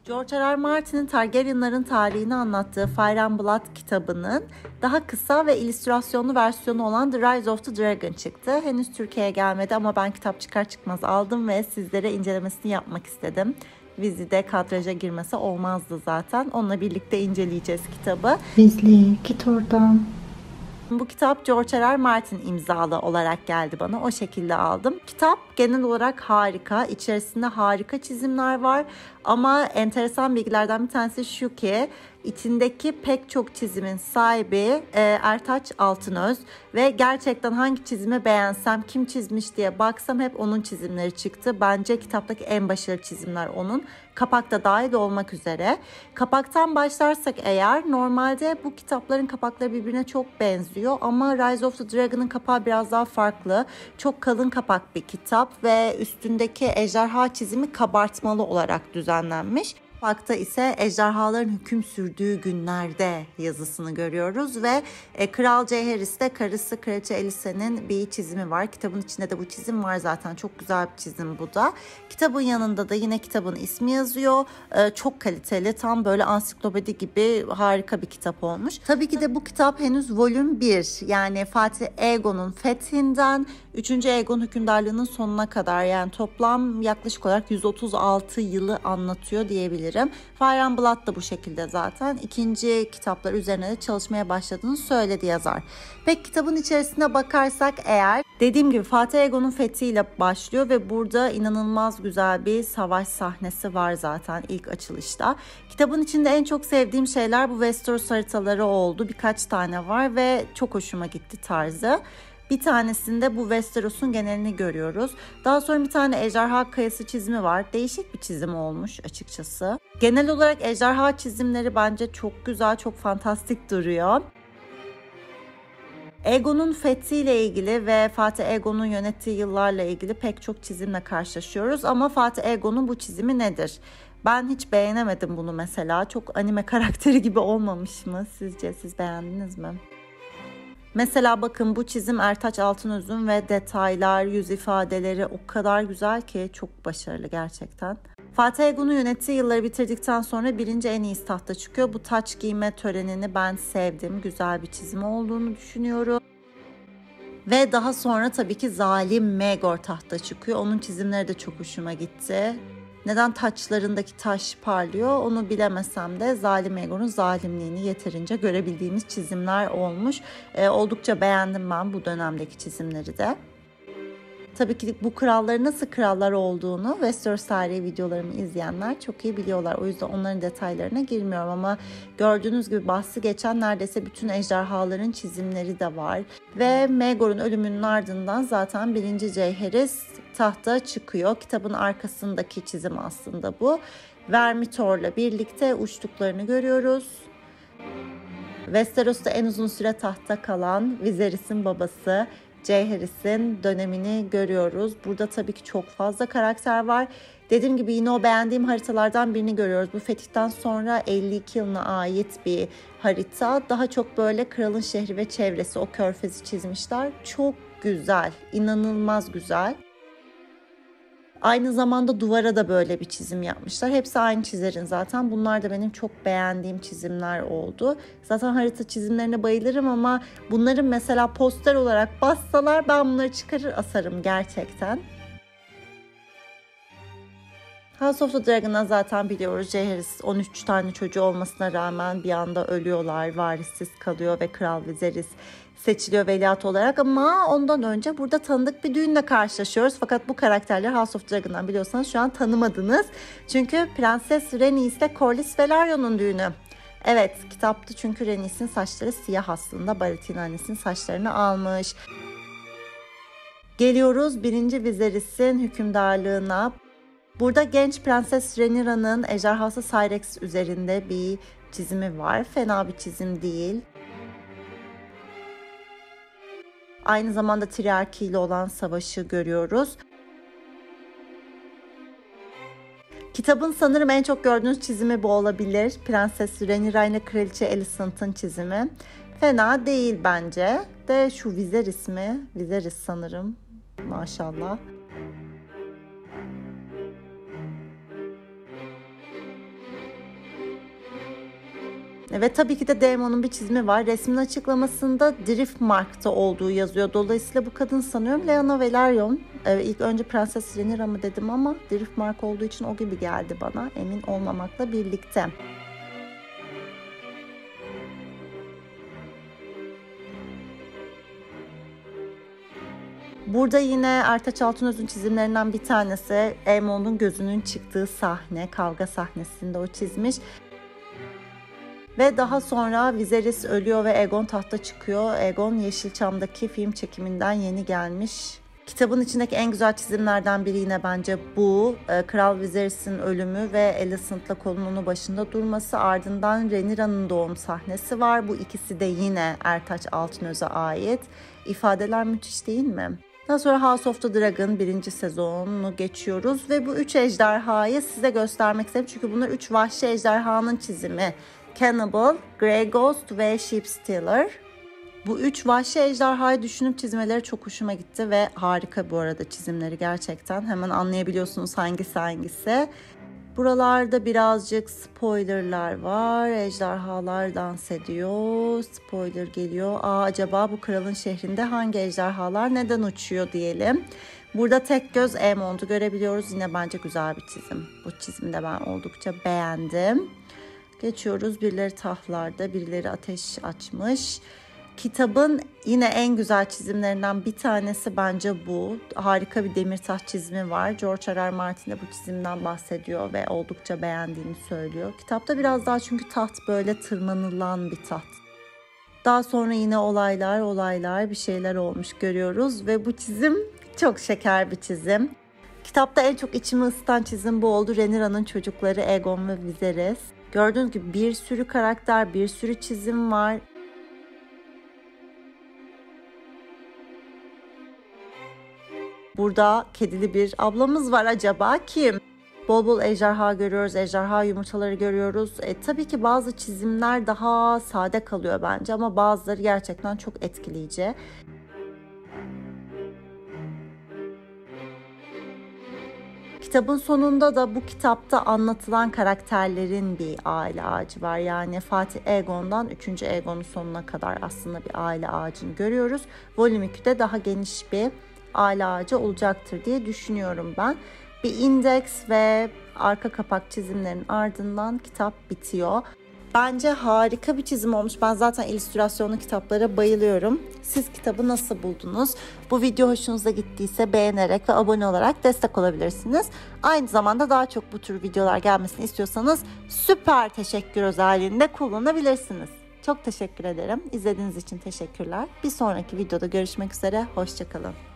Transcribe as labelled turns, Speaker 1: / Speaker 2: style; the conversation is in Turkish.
Speaker 1: George R. R. Martin'in Targaryenların tarihini anlattığı Fire and Blood kitabının daha kısa ve illüstrasyonlu versiyonu olan The Rise of the Dragon çıktı. Henüz Türkiye'ye gelmedi ama ben kitap çıkar çıkmaz aldım ve sizlere incelemesini yapmak istedim. Vizide kadraja girmesi olmazdı zaten. Onunla birlikte inceleyeceğiz kitabı.
Speaker 2: Bizli, git oradan.
Speaker 1: Bu kitap George R. R. Martin imzalı olarak geldi bana. O şekilde aldım. Kitap genel olarak harika. İçerisinde harika çizimler var. Ama enteresan bilgilerden bir tanesi şu ki içindeki pek çok çizimin sahibi Ertaç Altınöz ve gerçekten hangi çizimi beğensem, kim çizmiş diye baksam hep onun çizimleri çıktı. Bence kitaptaki en başarılı çizimler onun. Kapakta dahil olmak üzere. Kapaktan başlarsak eğer normalde bu kitapların kapakları birbirine çok benziyor ama Rise of the Dragon'ın kapağı biraz daha farklı. Çok kalın kapak bir kitap ve üstündeki ejderha çizimi kabartmalı olarak düzenlenmiş. Kapakta ise ejderhaların hüküm sürdüğü günlerde yazısını görüyoruz ve Kral Jaehaerys'te karısı Kraliçe Alysanne'nin bir çizimi var. Kitabın içinde de bu çizim var zaten. Çok güzel bir çizim bu da. Kitabın yanında da yine kitabın ismi yazıyor. Çok kaliteli, tam böyle ansiklopedi gibi harika bir kitap olmuş. Tabii ki de bu kitap henüz volüm 1. Yani Fatih Aegon'un fethinden 3. Aegon hükümdarlığının sonuna kadar, yani toplam yaklaşık olarak 136 yılı anlatıyor diyebilirim. Fire and Blood da bu şekilde zaten. İkinci kitaplar üzerine de çalışmaya başladığını söyledi yazar. Peki kitabın içerisine bakarsak eğer, dediğim gibi Fatih Aegon'un fethiyle başlıyor ve burada inanılmaz güzel bir savaş sahnesi var zaten ilk açılışta. Kitabın içinde en çok sevdiğim şeyler bu Westeros haritaları oldu. Birkaç tane var ve çok hoşuma gitti tarzı. Bir tanesinde bu Westeros'un genelini görüyoruz. Daha sonra bir tane ejderha kayası çizimi var. Değişik bir çizim olmuş açıkçası. Genel olarak ejderha çizimleri bence çok güzel, çok fantastik duruyor. Aegon'un fethiyle ilgili ve Fatih Aegon'un yönettiği yıllarla ilgili pek çok çizimle karşılaşıyoruz. Ama Fatih Aegon'un bu çizimi nedir? Ben hiç beğenemedim bunu mesela. Çok anime karakteri gibi olmamış mı sizce? Siz beğendiniz mi? Mesela bakın bu çizim Ertaç Altınöz'ün ve detaylar, yüz ifadeleri o kadar güzel ki çok başarılı gerçekten. Fatih Aegon'un yönettiği yılları bitirdikten sonra birinci en iyisi tahta çıkıyor. Bu taç giyme törenini ben sevdim. Güzel bir çizim olduğunu düşünüyorum. Ve daha sonra tabii ki zalim Maegor tahta çıkıyor. Onun çizimleri de çok hoşuma gitti. Neden taçlarındaki taş parlıyor onu bilemesem de zalim Maegor'un zalimliğini yeterince görebildiğimiz çizimler olmuş. Oldukça beğendim ben bu dönemdeki çizimleri de. Tabii ki bu kralların nasıl krallar olduğunu Westeros tarihi videolarımı izleyenler çok iyi biliyorlar. O yüzden onların detaylarına girmiyorum ama gördüğünüz gibi bahsi geçen neredeyse bütün ejderhaların çizimleri de var. Ve Maegor'un ölümünün ardından zaten 1. Jaehaerys tahta çıkıyor. Kitabın arkasındaki çizim aslında bu. Vermithor'la birlikte uçtuklarını görüyoruz. Westeros'ta en uzun süre tahta kalan Viserys'in babası Jaehaerys'in dönemini görüyoruz. Burada tabii ki çok fazla karakter var. Dediğim gibi yine o beğendiğim haritalardan birini görüyoruz. Bu fetihten sonra 52 yılına ait bir harita. Daha çok böyle kralın şehri ve çevresi, o körfezi çizmişler. Çok güzel, inanılmaz güzel. Aynı zamanda duvara da böyle bir çizim yapmışlar. Hepsi aynı çizerin zaten. Bunlar da benim çok beğendiğim çizimler oldu. Zaten harita çizimlerine bayılırım ama bunların mesela poster olarak bassalar ben bunları çıkarır asarım gerçekten. House of the Dragon'dan zaten biliyoruz. Jaehaerys 13 tane çocuğu olmasına rağmen bir anda ölüyorlar, varissiz kalıyor ve Kral Viserys seçiliyor veliaht olarak ama ondan önce burada tanıdık bir düğünle karşılaşıyoruz. Fakat bu karakterler House of Dragon'dan biliyorsanız şu an tanımadınız. Çünkü Prenses Rhaenys ile Corlys Velaryon'un düğünü. Evet, kitaptı çünkü Rhaenys'in saçları siyah aslında. Baratheon annesinin saçlarını almış. Geliyoruz 1. Viserys'in hükümdarlığına. Burada genç Prenses Rhaenyra'nın ejderhası Syrex üzerinde bir çizimi var. Fena bir çizim değil. Aynı zamanda Triarchy ile olan savaşı görüyoruz. Kitabın sanırım en çok gördüğünüz çizimi bu olabilir. Prenses Rhaenyra ile Kraliçe Alicent'ın çizimi. Fena değil bence. De şu Viserys mi? Viserys sanırım. Ve tabii ki de Damon'un bir çizimi var. Resmin açıklamasında Driftmark'ta olduğu yazıyor. Dolayısıyla bu kadın sanıyorum Lyanna Velaryon. İlk önce Prenses Rhaenyra mı dedim ama Driftmark olduğu için o gibi geldi bana, emin olmamakla birlikte. Burada yine Ertaç Altınöz'ün çizimlerinden bir tanesi Aemon'un gözünün çıktığı sahne, kavga sahnesinde o çizmiş. Ve daha sonra Viserys ölüyor ve Aegon tahta çıkıyor. Aegon Yeşilçam'daki film çekiminden yeni gelmiş. Kitabın içindeki en güzel çizimlerden biri yine bence bu. Kral Viserys'in ölümü ve Alicent'la kolunun başında durması, ardından Rhaenyra'nın doğum sahnesi var. Bu ikisi de yine Ertaç Altınöz'e ait. İfadeler müthiş değil mi? Daha sonra House of the Dragon 1. sezonunu geçiyoruz ve bu 3 ejderhayı size göstermek istedim. Çünkü bunlar 3 vahşi ejderhanın çizimi. Cannibal, Grey Ghost ve Sheepstealer. Bu 3 vahşi ejderhayı düşünüp çizmeleri çok hoşuma gitti ve harika bu arada çizimleri gerçekten. Hemen anlayabiliyorsunuz hangisi. Buralarda birazcık spoilerlar var. Ejderhalar dans ediyor. Spoiler geliyor. Acaba bu kralın şehrinde hangi ejderhalar neden uçuyor diyelim. Burada tek göz Aemon'u görebiliyoruz. Yine bence güzel bir çizim. Bu çizimi de ben oldukça beğendim. Geçiyoruz. Birileri tahtlarda, birileri ateş açmış. Kitabın yine en güzel çizimlerinden bir tanesi bence bu. Harika bir demir taht çizimi var. George R.R. Martin de bu çizimden bahsediyor ve oldukça beğendiğini söylüyor. Kitapta biraz daha çünkü taht böyle tırmanılan bir taht. Daha sonra yine olaylar bir şeyler olmuş görüyoruz ve bu çizim çok şeker bir çizim. Kitapta en çok içimi ısıtan çizim bu oldu. Rhaenyra'nın çocukları Aegon ve Viserys. Gördüğünüz gibi bir sürü karakter, bir sürü çizim var. Burada kedili bir ablamız var, acaba kim? Bol bol ejderha görüyoruz, ejderha yumurtaları görüyoruz. Tabii ki bazı çizimler daha sade kalıyor bence ama bazıları gerçekten çok etkileyici. Kitabın sonunda da bu kitapta anlatılan karakterlerin bir aile ağacı var. Yani Fatih Aegon'dan 3. Aegon'un sonuna kadar aslında bir aile ağacını görüyoruz. Volüm 2'de daha geniş bir aile ağacı olacaktır diye düşünüyorum ben. Bir indeks ve arka kapak çizimlerin ardından kitap bitiyor. Bence harika bir çizim olmuş. Ben zaten illüstrasyonlu kitaplara bayılıyorum. Siz kitabı nasıl buldunuz? Bu video hoşunuza gittiyse beğenerek ve abone olarak destek olabilirsiniz. Aynı zamanda daha çok bu tür videolar gelmesini istiyorsanız süper teşekkür özelliğini kullanabilirsiniz. Çok teşekkür ederim. İzlediğiniz için teşekkürler. Bir sonraki videoda görüşmek üzere. Hoşça kalın.